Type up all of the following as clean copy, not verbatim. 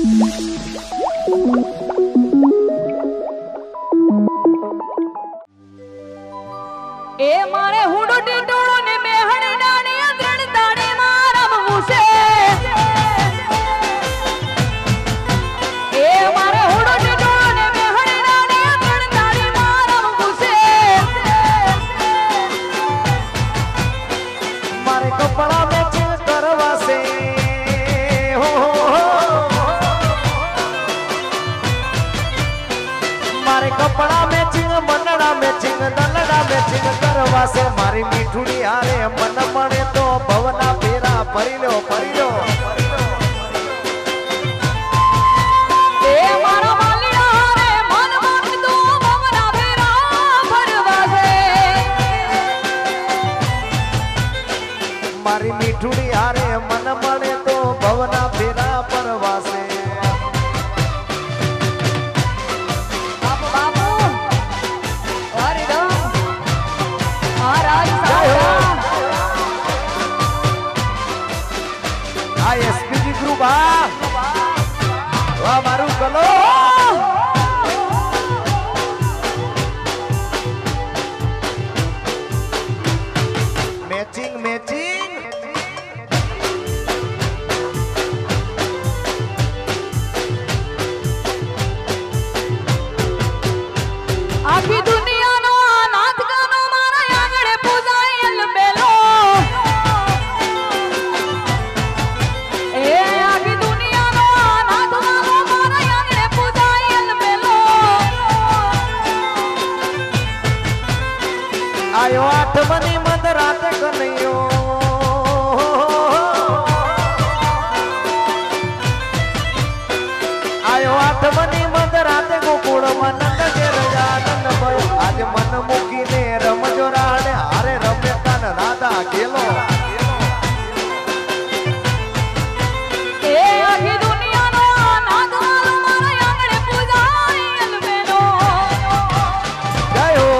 એ મારે હુડો ટીટોળો ને મેહણ ડાણી અંદરણ તાણી મારમ મુસે એ મારે હુડો ટીટોળો ને મેહણ ડાણી અંદરણ તાણી મારમ મુસે મારે કપડા મેચિંગ કરવા છે હો મારે કપડા મેચિંગ મનડા મેચિંગ દલડા મેચિંગ કરવા છે મારી મીઠુડી હારે મન મળે તો ભવના ફેરા ફરી લો એ મારા માલિયા હારે મન મળે તો ભવના ફેરા ફરવા છે મારી મીઠુડી હારે મન મળે તો ભવના ફેરા ફરવા છે એસપીજી ગ્રુપ વાહ મારું કલો મેચિંગ આખી દુનિયાનો નાથ ગાનો મારા આંગણે પૂજાયેલ બેલો એ આખી દુનિયાનો નાથ ગાનો મારા આંગણે પૂજાયેલ બેલો આયો આઠમની મધ રાતે કનૈયો આયો આઠમની મધ રાતે ગોકુળમાં નંદ ઘેર આનંદ ભયો આજે મન મૂકીને રમજો રાડે હારે રમે કાન રાધા ખેલો એ આખી દુનિયાનો નાથ ગાનો મારા આંગણે પૂજાયેલ બેલો જય હો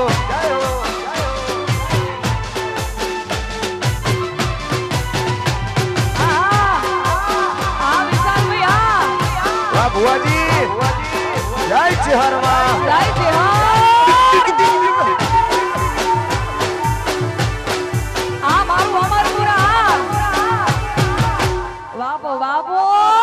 વિશાલ ભૈયા વાહ ભુવાજી જય ચિહરમાં જય ચિહર આ મારું અમરપુરા બાપો બાપો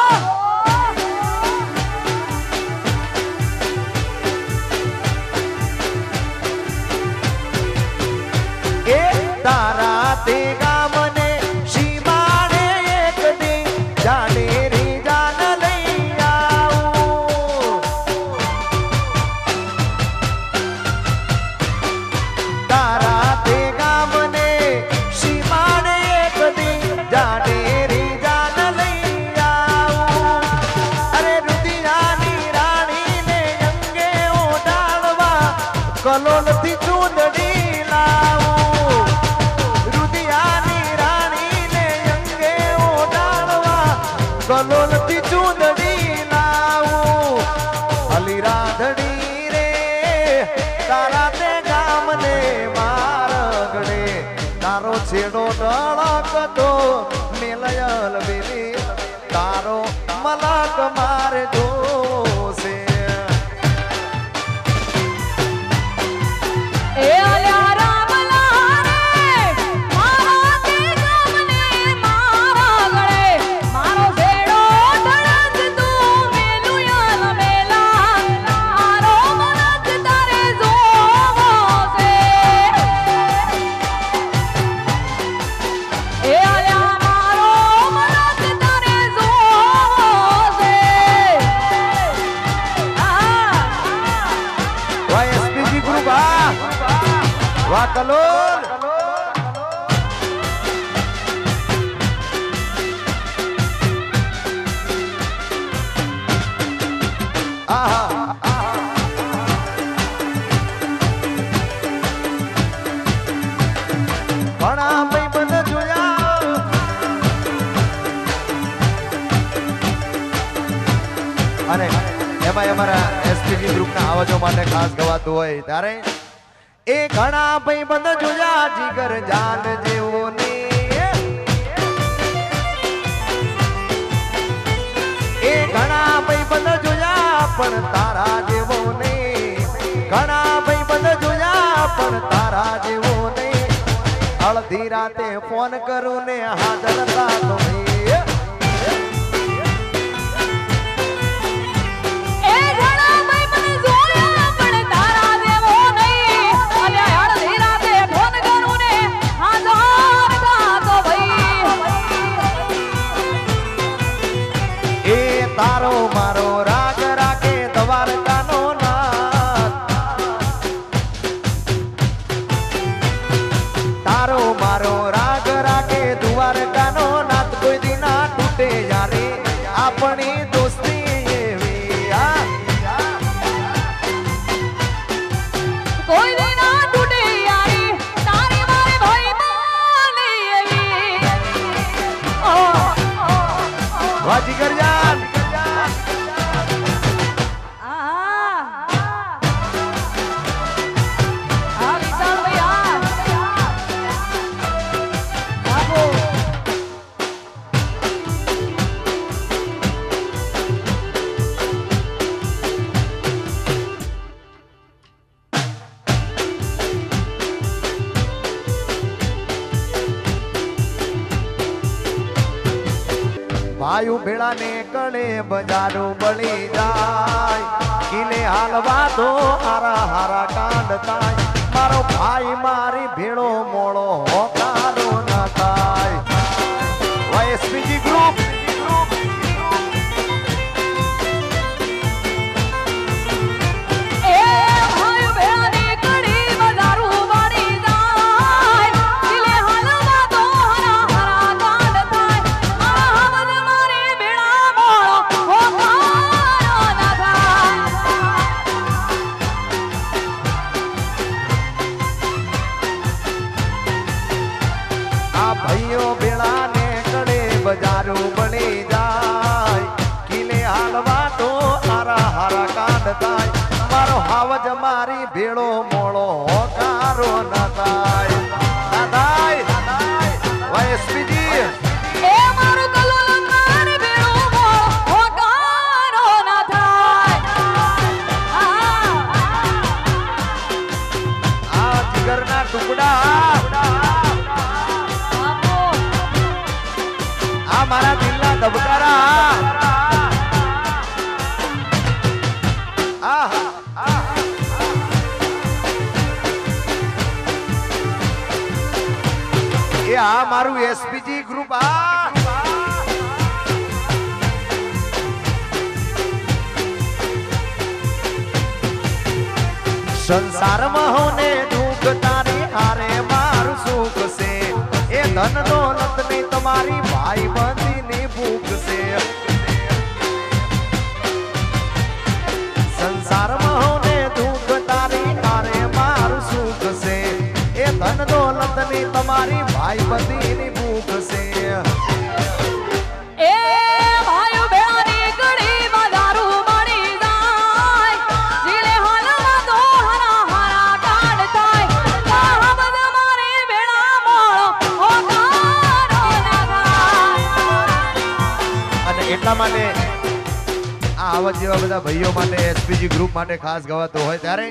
એ તારા તે ગામને સીમાડે એક દી જાને રી જાન લઈ આવું તારા તે ગામને સીમાડે એક દી જાને રી જાન લઈ આવું અરે રુદિયાની રાણીને અંગે ઓઢાડવા કલોલથી ચૂંદડી લાવું રુદિયાની રાણીને અંગે ઓઢાડવા કલોલથી ચૂંદડી લાવું અલી રાધડી રે તારા તે ગામને મારગડે તારો છેડો ડળકતો મેલયલ બેલી તારો મલક મારે જોશે એ અલ્યા રામલા રે મારા તે ગામને મારા ગળે મારો છેડો ધડક તું મેલુયલ મેલા તારો મનક તારે જોવો છે એ અલ્યા મારો મનક તારે જોવો છે વાહ એસપીજી ગ્રુપ વાહ કલોલ ઘણા ભાઈબંધ જોયા અને એમાં અમારા એસપીજી ગ્રુપના આવાજો માટે ખાસ ગવાતું હોય ત્યારે એ ઘણા ભાઈબંધ જોયા જીગર જાન જેવો ને એ ઘણા ભાઈબંધ જોયા પણ તારા જેવો નહીં, ઘણા ભાઈબંધ જોયા પણ તારા જેવો નહીં. અડધી રાતે ફોન કરું ને હાજર થતો નહીં. તારો મારો રાગ રાખે દ્વારકાનો નાથ, તારો મારો રાગ રાખે દ્વારકાનો નાથ. કોઈ દી ના તૂટે યારે આપણી દોસ્તી એવી, કોઈ દી ના તૂટે યારી તારી મારી ભાઈબાની એવી. વાજીગર જાન ભાઈઓ ભેળા ને કળે બજારો બળી જાય, કિલે હાલવા તો હારા હારા કાંડ થાય. મારો ભાઈ મારી ભેળો મોળો હોકારો ના થાય. વાયએસપીજી ગ્રુપ ભાઈઓ ભેળા ને કડે બજારો બળી જાય, કિલે હાલવા તો હારા હારા કાંડ થાય. મારો હાવજ મારી ભેળો મોળો હોકારો ના થાય. ના થાય વાયએસપીજી એ મારું કલોલ મારી ભેળો મોળો હોકારો ના થાય. આ જીગરના ટુકડા મારા દિલના ધબકારા. એ આ મારું એસપીજી ગ્રુપ. સંસારમાં હોને દુઃખ તારી હારે મારું સુખ છે. એ ધન દોલત ની તમારી ભાઈ બંધી ની ભૂખ છે. સંસારમાં હોને દુઃખ તારી હારે મારું સુખ છે. એ ધન દોલત ની તમારી ભાઈ બંધી ની ભૂખ છે. એ ભાઈઓ ભેળાની કડીમાં દારૂ મળી જાય, જીલે હાલમાં તો હારા હારા કાંડ થાય. હાવજ મારી ભેળા મોળો હોકારો ના થાય. અને એટલા માટે આ આવા જેવા બધા ભાઈઓ માટે એસપીજી ગ્રુપ માટે ખાસ ગવાતો હોય ત્યારે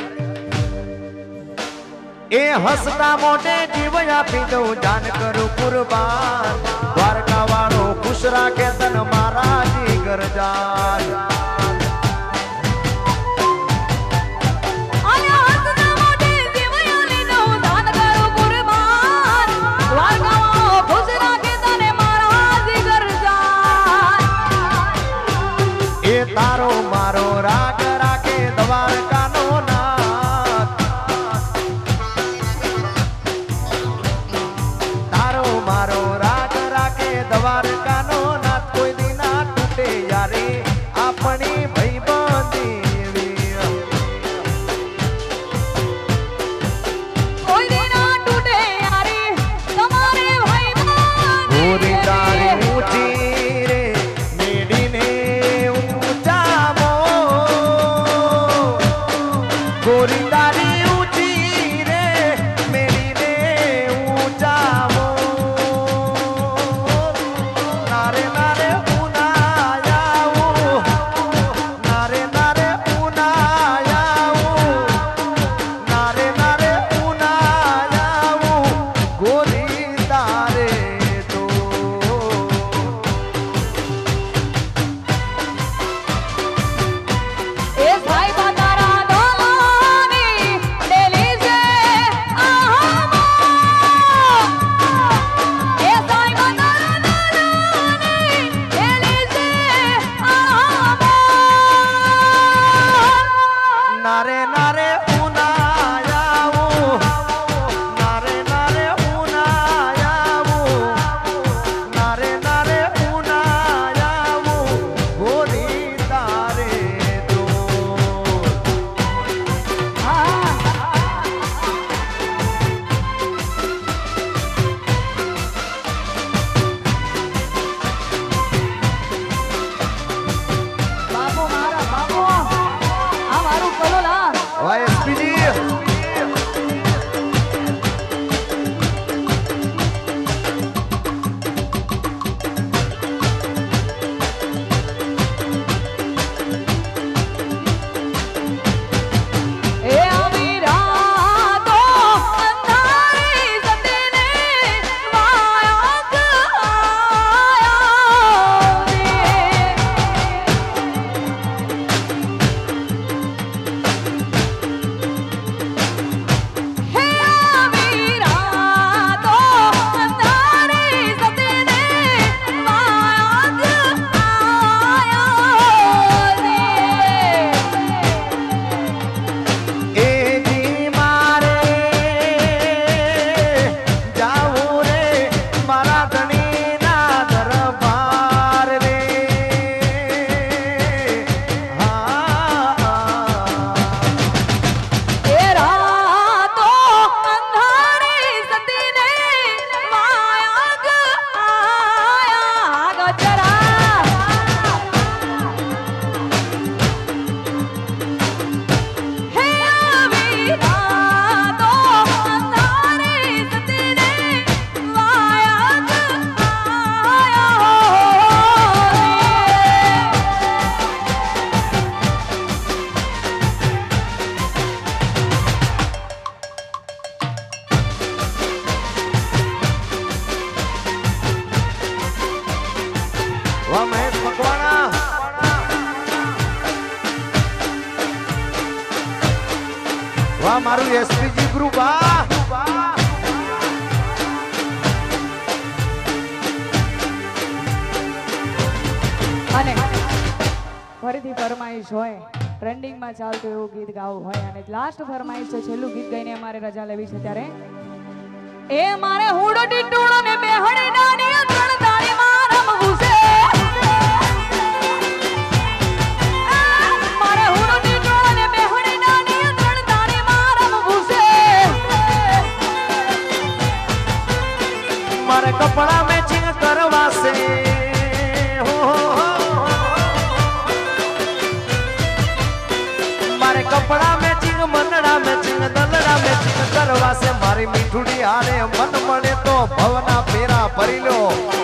એ હસતા મોઢે જીવ આપી દઉં, જાન કરું કુરબાન. દ્વારકા વાળો ખુશ રાખે તન મારા જીગર જાન. તારો મારો રાગ રાખે દ્વારકાનો નાથ, તારો મારો રાગ રાખે દ્વારકાનો નાથ. કોઈ દી ના તૂટે યારે આપણી ભાઈબંધી એવી, કોઈ દી ના તૂટે યારી તમારે ભાઈબંધી તારી ઊંચી રે મેડીને ગોરી તારી ઊંચી રે મેરીને ઊંચાવો. નારે નારે ઉનાયાવો, વાહ મારું એસપીજી ગ્રુપ વાહ અને ફરીથી ફરમાઈશ હોય ટ્રેન્ડિંગમાં ચાલતું એવું ગીત ગાવું હોય અને લાસ્ટ ફરમાઈશ છે છેલ્લું ગીત ગાઈને અમારે રજા લેવી છે ત્યારે એ મારે હુડો ટીટુડો ને બેહડી નાની ત્રણ તાળીમાં રમવું છે મારે હુડો ટીટુડો ને બેહડી નાની ત્રણ તાળીમાં રમવું છે મારે કપડા મેચિંગ કરવા છે મારે કપડા મેચિંગ મનડા મેચિંગ દલડા મેચિંગ કરવા છે મારી મીઠુડી હારે મન મળે તો ભવના ફેરા ભરી લો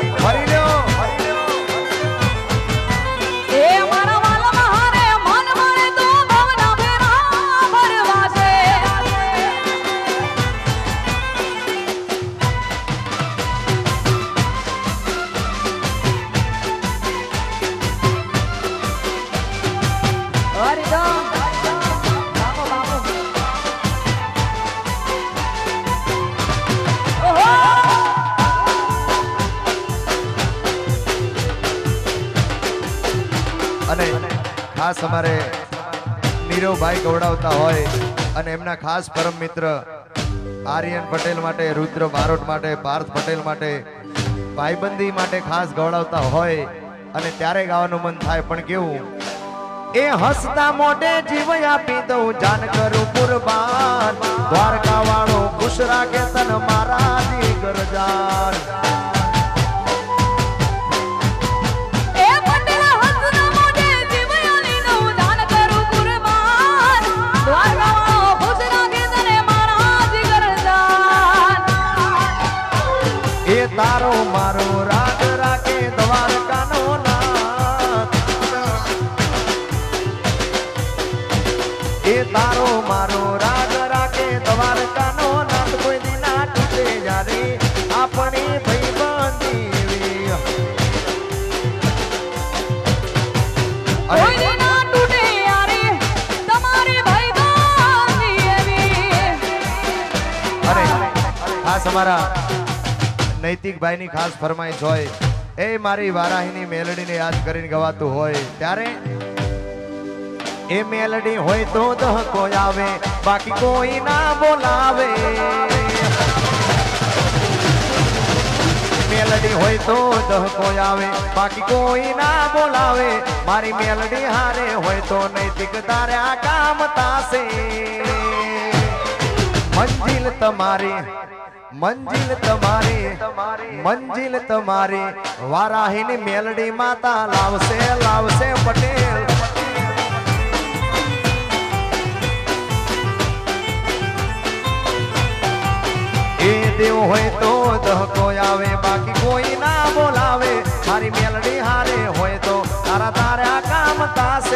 એ મારા વાલમાં હારે મન મળે તો ભવના ફેરા ભરવા છે હરિદમ બાપો બાપો ઓહો અને ખાસ અમારે નીરવભાઈ ગવડાવતા હોય અને એમના ખાસ પરમ મિત્ર આર્યન પટેલ માટે રુદ્ર બારોટ માટે પાર્થ પટેલ માટે ભાઈબંધી માટે ખાસ ગવડાવતા હોય અને ત્યારે ગાવાનું મન થાય પણ કેવું એ હસતા મોઢે જીવ આપી દઉં જાન કરું કુરબાન દ્વારકા વાળો ખુશ રાખે તન મારા જીગર જાન એ પટેલા હસના મોઢે જીવયાની નું દાન કરું કુરબાન દ્વારકાવાળો ખુશ રાખે તને મારા જીગર જાન એ તારો મારો રાગ રાખે દ્વારકાનો નાથ એ તારો મારો રાગ રાખે દ્વારકાનો નાથ કોઈ દિના તૂટે જ્યારે આપણી ભાઈબંધી કોઈ દી ના તૂટે યારે તમારી ભાઈબંધી એવી અરે ખાસ અમારા નૈતિકભાઈ ની ખાસ ફરમાઈશ હોય એ મારી વારાહીની મેલડીને યાદ કરીને ગવાતું હોય ત્યારે એ મેલડી હોય તો દહકો આવે બાકી કોઈ ના બોલાવે મેલડી હોય તો દહકો આવે બાકી કોઈ ના બોલાવે મારી મેલડી હારે હોય તો નૈતિક તારે આ કામ તાસે મંજિલ તમારી મંજિલ તમારી વારાહીની મેલડી માતા લાવશે પટેલ એ દેવ હોય તો દહકો આવે બાકી કોઈ ના બોલાવે મારી મેલડી હારે હોય તો તારે આ કામ તાસે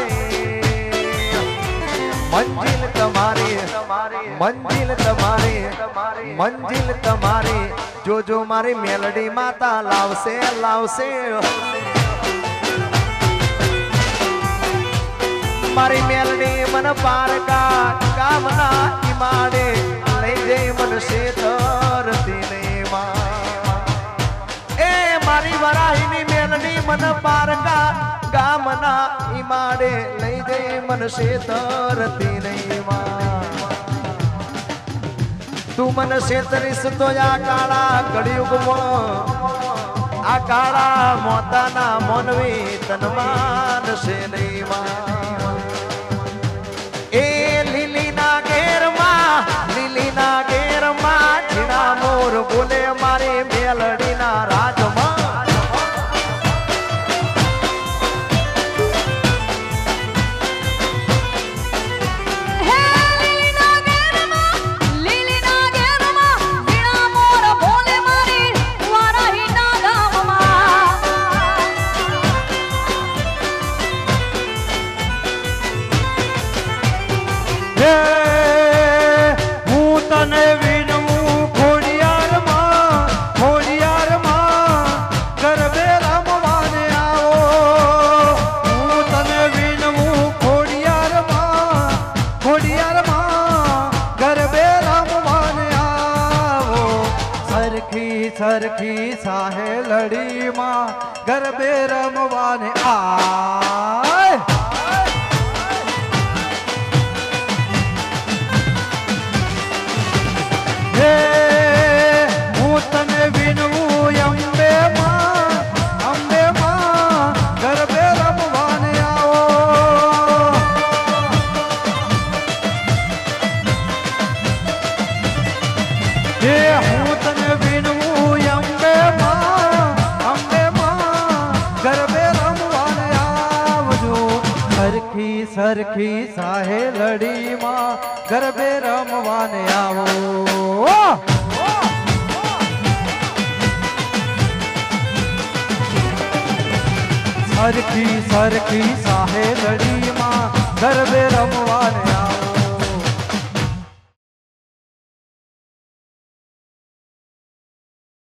મંજિલ તમારી જોજો મારી મેલડી માતા લાવશે મારી મેલડી મન પારકા કામના ઈમાડે લઈ જઈ મન શેતરતી ને એ મારી વરાહીની મેલડી મન પારકા ગામના ઈમાડે લઈ જઈ મન શેતરતી ને તું મન શેતરીશ તો આ કાળા કળિયુગમાં આ કાળા મોતાના મોનવી તન માનશે નહીં એ લીલીના ઘેરમાં ઝીણા મોર બોલે મારી મેલડીના રાજમાં હે લીલીના ઘેરમાં ઝીણા મોર બોલે મારી વારાહીના ગામમાં હું તને વિનવું ખોડિયારમાં ગરબે રમવાને આવો હું તને વિનવું ખોડિયારમાં ગરબે સરખી સાહે લડીમાં ગરબે રમવાને આય હે હું તને વિનવું અંબે માં ગરબે રમવાને આવો હે હું તને વિનવું અંબે માં ગરબે રમવાને આવજો સરખી સરખી સાહે લડીમાં ગરબે રમવાને આવો સરખી સરખી સાહે લડીમાં ગરબે રમવાને આવો